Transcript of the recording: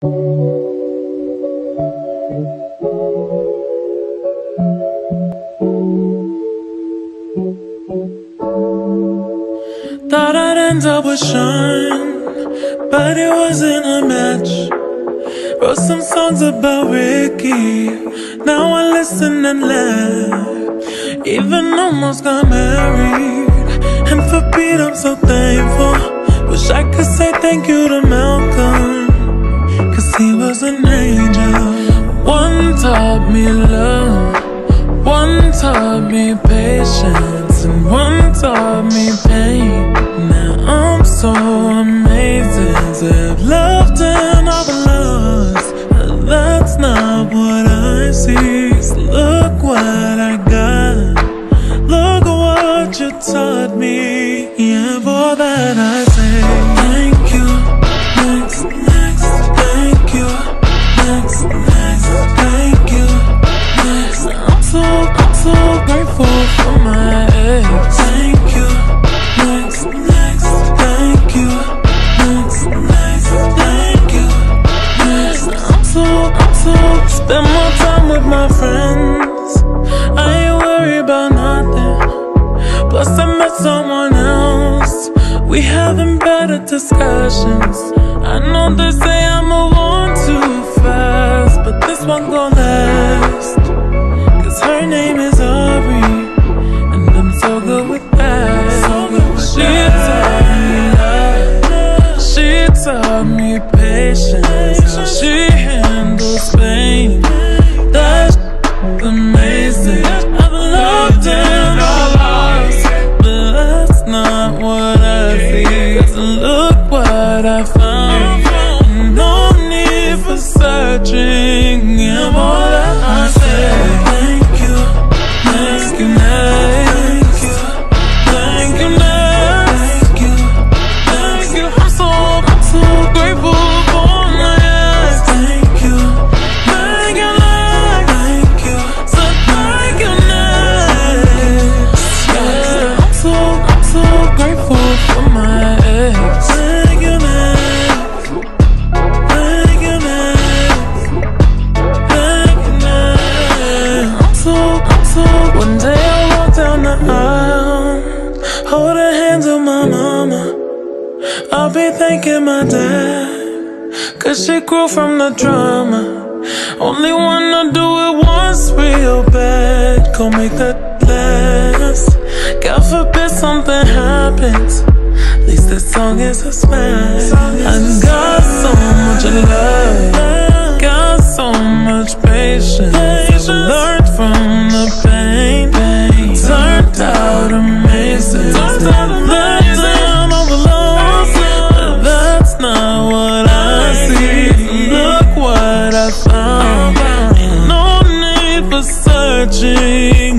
Thought I'd end up with Sean, but it wasn't a match. Wrote some songs about Ricky, now I listen and laugh. Even almost got married, and for Pete I'm so thankful. Wish I could say thank you to Malcolm, cause he was an angel. One taught me love, one taught me patience, and one taught me pain. Now I'm so amazing to have loved and all the loves, but that's not what I see. So look what I got, look what you taught me. Yeah, for that I say thank you. Next, next, thank you. Next, next, thank you. Next, I'm so grateful for my ex. Thank you. Next, next, thank you. Next, next, thank you. Next, I'm so spend more time with my friends. I ain't worried about nothing. Plus I met someone else, we having better discussions. I know they say I move on too fast, but this one gon' last, cause her name is Ari, and I'm so good with that. She taught me patience, how she handles pain. That's amazing. I've loved and lost, but that's not what I see. Cause look what I found, no need for searching. Yeah, more that I say thank you, thank you, thank you, thank you, thank you, thank you. I'm so grateful for my ex. Thank you, thank you, thank you, so thank you next. Yeah, I'm so grateful for my ex. Thank you next, thank you next, thank you next. I'm so. One day I walk down the aisle, hold the hands of my mama. I'll be thanking my dad, cause she grew from the drama. Only wanna do it once real bad, gon' make that last. God forbid something happens, at least this song is a smash. I got so much love, got so much patience. I learned from the pain, turned out amazing. Turned out amazing. But that's not what I see. Look what I found, ain't no need for searching.